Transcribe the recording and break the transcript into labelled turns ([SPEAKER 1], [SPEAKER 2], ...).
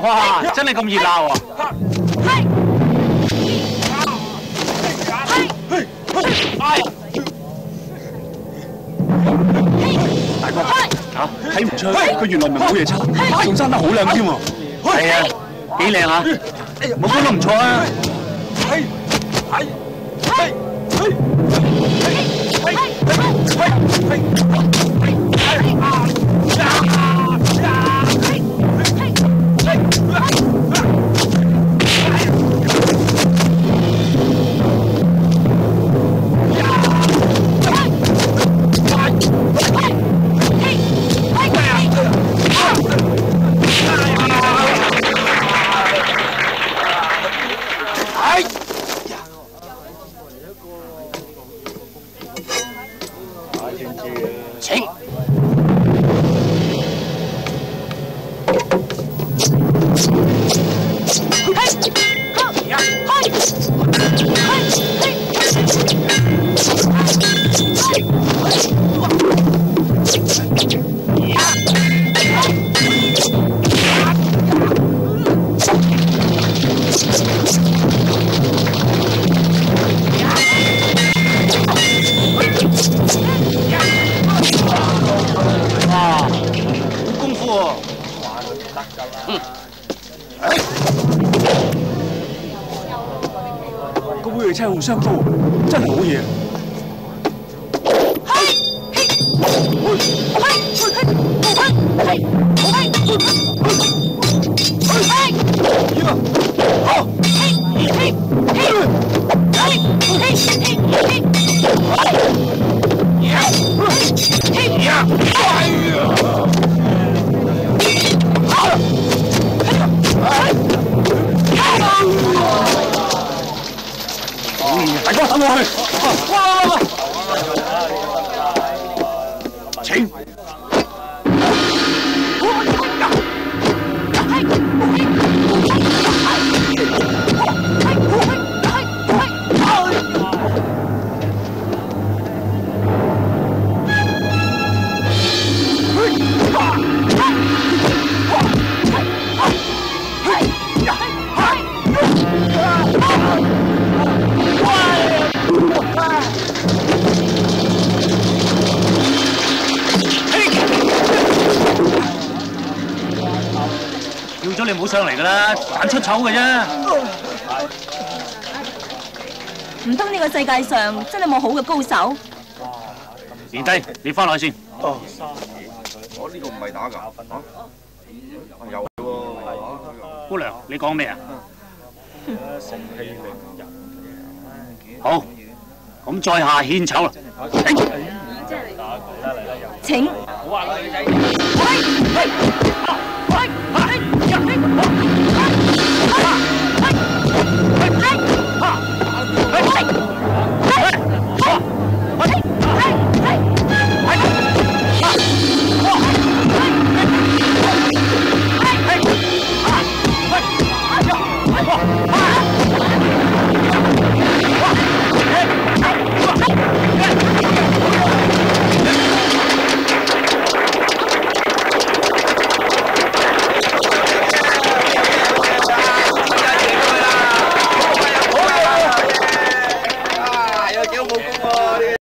[SPEAKER 1] 哇，真係咁熱鬧啊！
[SPEAKER 2] 大哥，嚇睇唔出佢原來唔係冇嘢差，仲生得好靚添喎。
[SPEAKER 1] 係啊，幾靚啊！武功都唔錯啊！請。
[SPEAKER 2] 個會嚟車好相高，真係好嘢。大哥，等我去。請。叫咗你唔好上嚟㗎啦，揀出醜嘅啫。
[SPEAKER 3] 唔通呢個世界上真係冇好嘅高手？
[SPEAKER 1] 連低，你翻落去先。
[SPEAKER 4] 哦，我呢個唔係打㗎，嚇，有喎。
[SPEAKER 1] 姑娘，你講咩啊？
[SPEAKER 5] 盛氣凌人。
[SPEAKER 1] 好，咁在下獻醜啦。
[SPEAKER 3] 請。
[SPEAKER 5] 好啊，女仔。